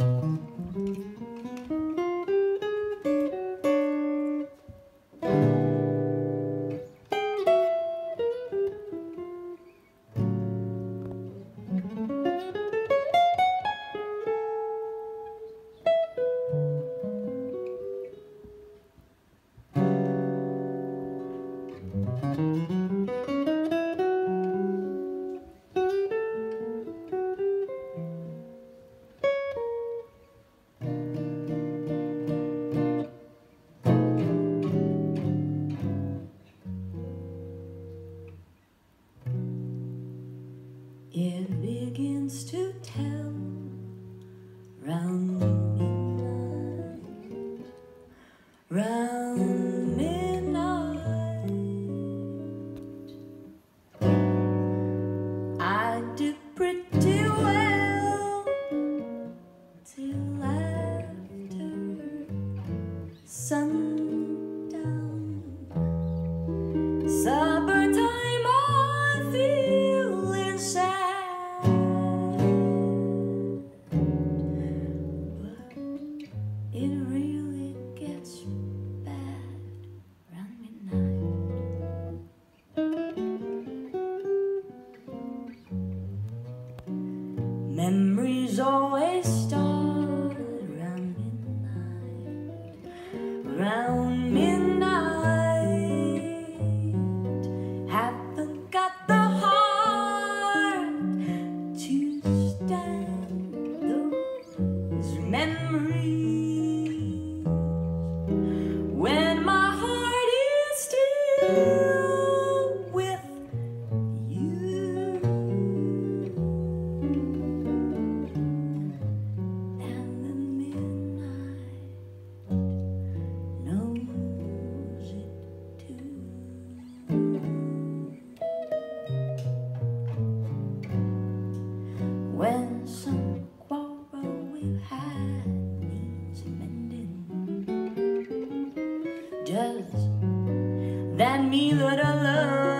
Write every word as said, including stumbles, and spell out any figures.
It begins to tell round midnight, round midnight. I did pretty well till after sundown. Supper time, I'm feeling sad, but it really gets bad round midnight. Memories always start round midnight, round midnight. Haven't got the heart to stand those memories when my heart is still with you. And the midnight knows it too. When some quarrel we've had needs mending, does that mean that I love